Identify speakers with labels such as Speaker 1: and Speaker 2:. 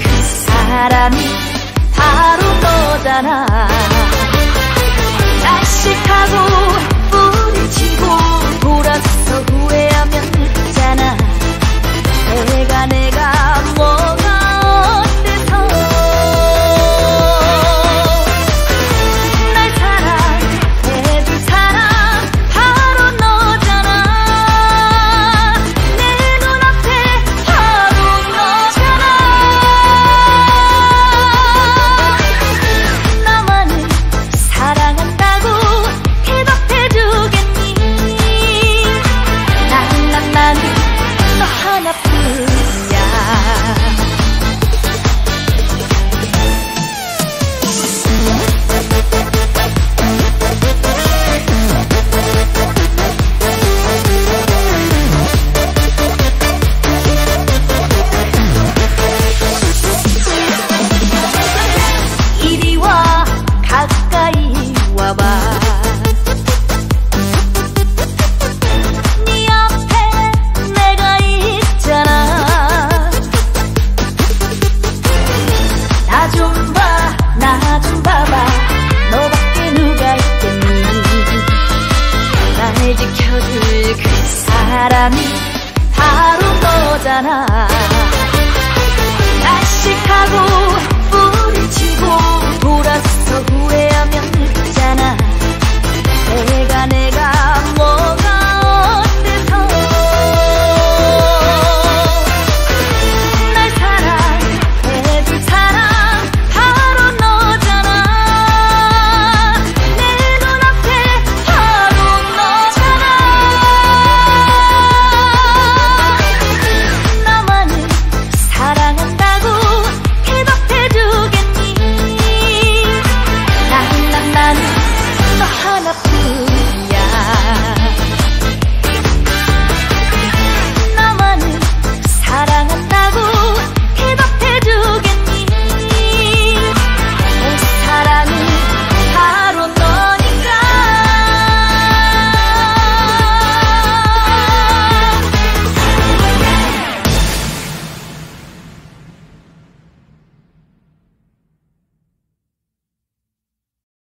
Speaker 1: 그 사람이 바로 너잖아. 자식하고 뿌리치고 돌아서 후회하면 늦잖아. 내가 뭐가 어때서 날 사랑해줄 사람 바로 너잖아. 내 눈앞에 바로 너잖아. 나만을 사랑한다고 대답해주겠니? 나는 너 하나뿐이야. 이리 와 가까이 와봐. 네 앞에 내가 있잖아. 나 좀 봐, 나 좀 봐봐. 너밖에 누가 있겠니? 날 지켜줄 그 사람이 바로 너잖아.